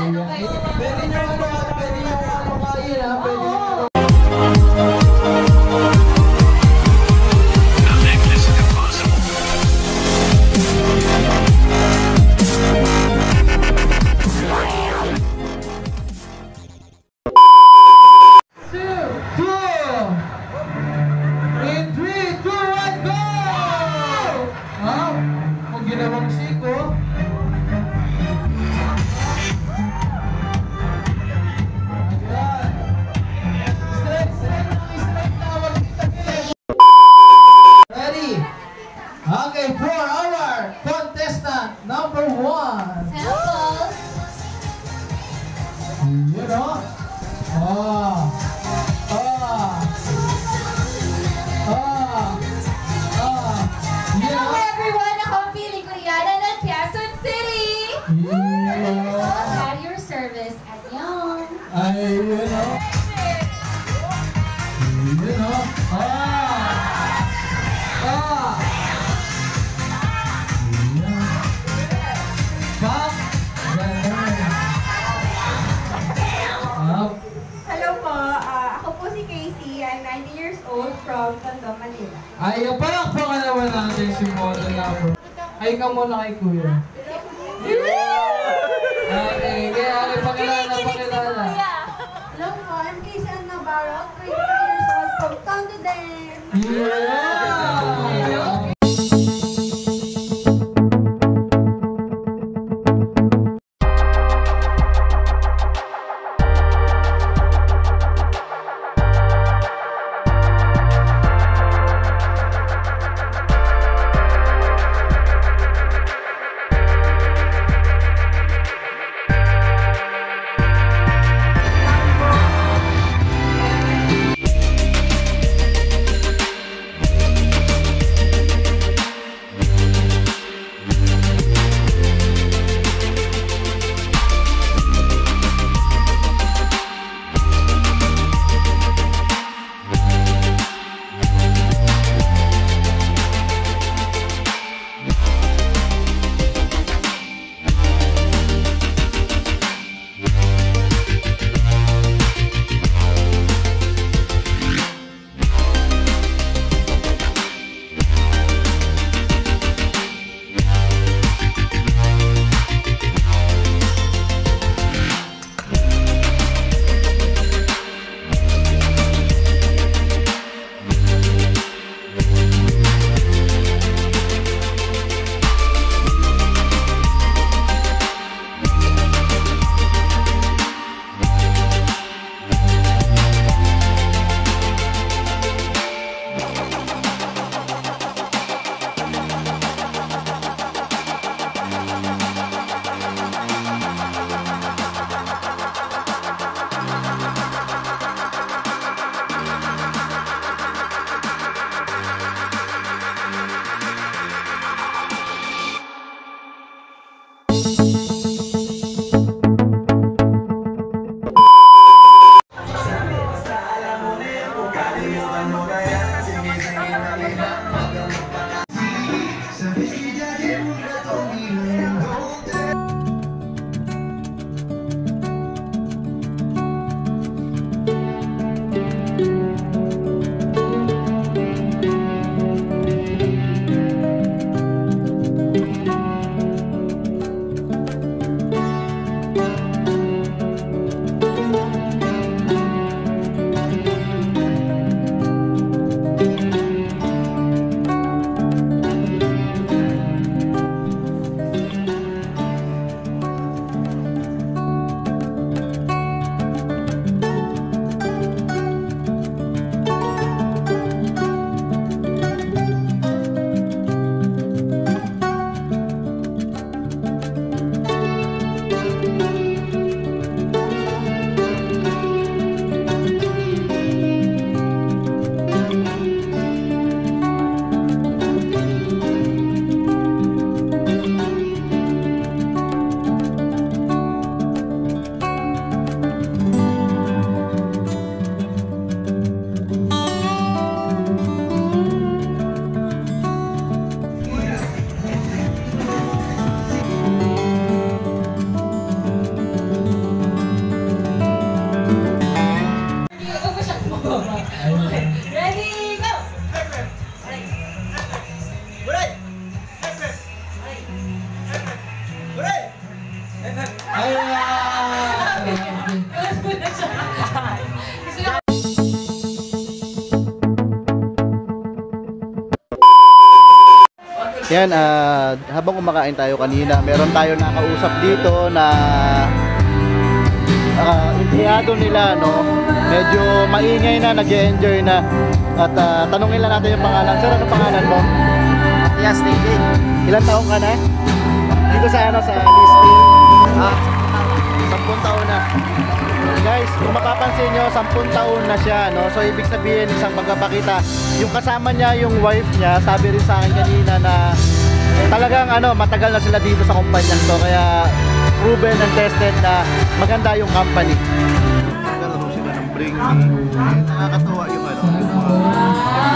Pwede nyo ano kain ha. Pwede nyo. Okay, for our contestant number 1. Hello. You know? Hello everyone, ako ang feeling ko Yana ng Quezon City. At your service at Young. You know? Hello po, ako po si Casey. I'm 19 years old from Tondo, Manila. Ay, palakpakan naman natin si model number. Ay, ka muna kay Kuya. Okay, kaya pakilala. Hello po, I'm Casey Navarro, 23 years old from Tondo din. Yan, habang kumakain tayo kanina, meron tayo nakausap dito na empleyado nila, no? Medyo maingay na, nag-enjoy na. At tanungin lang natin yung pangalan. Sir, ano pangalan mo? Yes, David. Ilan taong ka na? Dito sa ano, sa listing? 10 taon na. Guys, kung mapapansin nyo, 10 taon na siya, no? So, ibig sabihin, isang pagpapakita. Yung kasama niya, yung wife niya, sabi rin sa akin kanina na talagang matagal na sila dito sa kumpanya to. Kaya, proven and tested na maganda yung company. Naglalaro sila ng bring me. Nakakatawa yung yung mga